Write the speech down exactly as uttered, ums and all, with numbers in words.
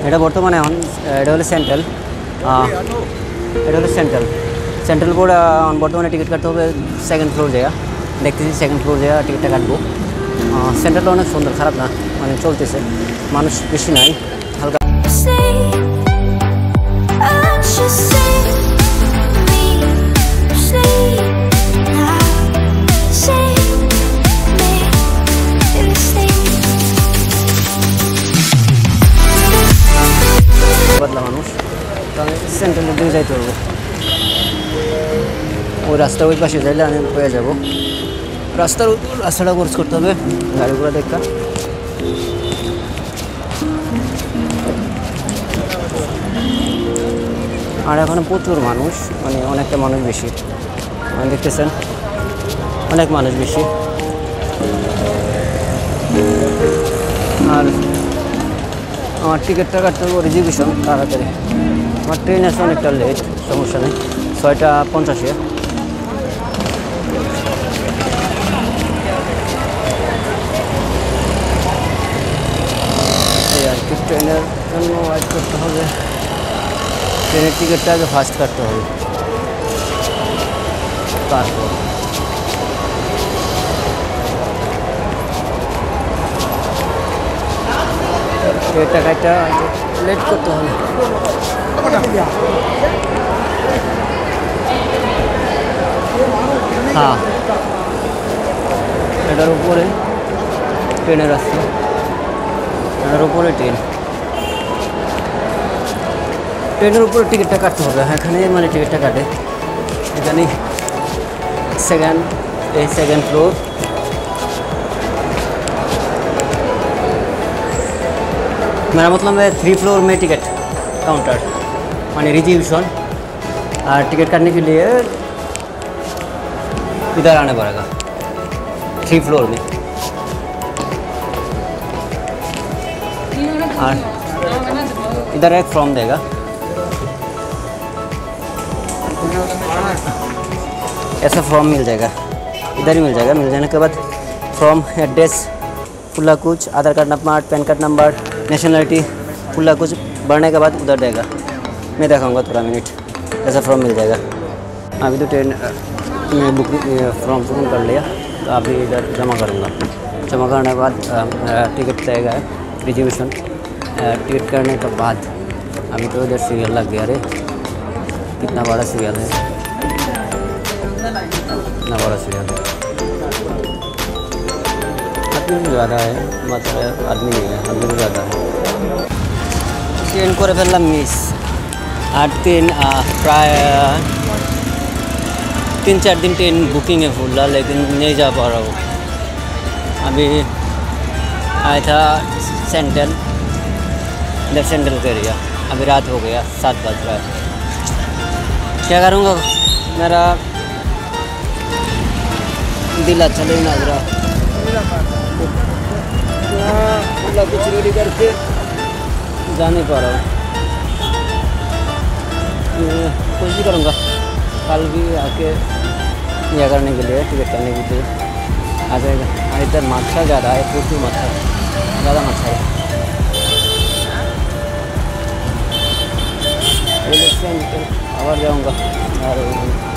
এটা বর্তমানে এখন এটা হলো সেন্ট্রাল, এটা হলো সেন্ট্রাল সেন্ট্রাল বোর্ড। বর্তমানে টিকিট কাটতে হবে সেকেন্ড ফ্লোর জায়গা, দেখতেছি সেকেন্ড ফ্লোর জায়গা টিকিটটা কাটবো। সেন্ট্রালটা অনেক সুন্দর, খারাপ না, মানে চলতেছে, মানুষ বেশি নাই, হালকা। বদলা মানুষ, আমি সেন্ট্রালের দিকে যাইতে পারবো। ওই রাস্তা ওই পাশে যাইলে আমি পেয়ে যাবো। রাস্তার রাস্তাটা কোর্স করতে হবে গাড়িগুলো দেখা। আর এখানে প্রচুর মানুষ, মানে অনেকটা মানুষ বেশি, মানে দেখতেছেন অনেক মানুষ বেশি। আর আমার টিকিটটা কাটতে হবে রিজার্ভেশন তাড়াতাড়ি। আমার ট্রেন আছে অনেকটা লেট, সমস্যা নেই, ছয়টা পঞ্চাশে। এই আর কি, ট্রেনের জন্য ওয়েট করতে হবে। ট্রেনের টিকিটটা আগে ফার্স্ট কাটতে হবে, তারপর টিকিটটা কাটটা লেট করতে হবে। হ্যাঁ, এটার উপরে ট্রেনের রাস্তা, এটার উপরে ট্রেন, ট্রেনের উপরে টিকিটটা কাটতে হবে। এখানে মানে টিকিটটা কাটে এখানে सेकंड ये सेकंड फ्लोर। मेरा मतलब है थ्री फ्लोर में टिकट काउंटर माने रिजर्वेशन, और टिकट करने के लिए इधर आने पड़ेगा थ्री फ्लोर में। और इधर एक फॉर्म देगा, ऐसा फॉर्म मिल जाएगा, इधर ही मिल जाएगा। मिल जाने के बाद फॉर्म, एड्रेस, पूरा कुछ, Aadhaar card number, PAN card number, nationality, पूरा कुछ भरने के बाद उधर देगा। मैं दिखाऊंगा थोड़ा मिनट, ऐसा फॉर्म मिल जाएगा। अभी तो ट्रेन में बुकिंग फॉर्म बुकिंग कर लिया, तो अभी इधर जमा करूँगा। जमा करने के बाद टिकट देगा, रिजर्वेशन। टिकट करने के बाद अभी तो इधर सीरियल लग गया। अरे कितना बड़ा सीरियल है, इतना बड़ा सीरियल है। आदमी ज़्यादा है, मतलब आदमी नहीं है, आदमी तो ज़्यादा है। ट्रेन করে ফেললাম মিস। আর तीन प्राय तीन चार दिन ट्रेन बुकिंग है फुल, लेकिन नहीं जा पा रहा हूँ। अभी आया था सेंट्रल, इधर सेंट्रल का एरिया। अभी रात हो गया, सात बज रहा है। क्या करूँगा, मेरा दिल अच्छा नहीं लग रहा। पूरा कुछ रेडी करके जा नहीं पा रहा हूँ। कोशिश करूँगा कल भी आके यह करने के लिए, टिकट करने के लिए आ जाएगा। इधर मच्छर ज़्यादा है, प्रचुर मच्छर, ज़्यादा मच्छर है। आवाज़ जाऊँगा।